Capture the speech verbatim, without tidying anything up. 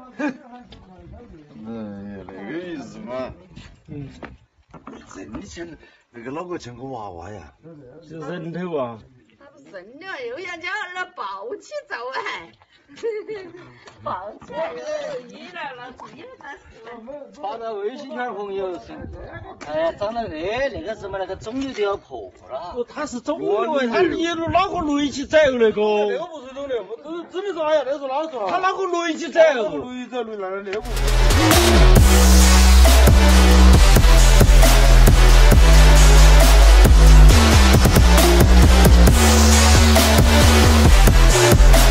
嗯，那个意思嘛。 嗯。 这你现那个哪个像个娃娃呀？ 是人头啊。 他不生了，又要将儿抱起走哎。抱起来了，一来了，自己在死。 发到微信圈朋友是，哎，长得那那个什么那个肿瘤都要破了。 不，他是肿瘤，他一路脑壳累起走那个。 那个不是肿瘤，只只能说哎呀，那是哪个？ 他脑壳累起走。 累走累那那个不是。 We'll be right back.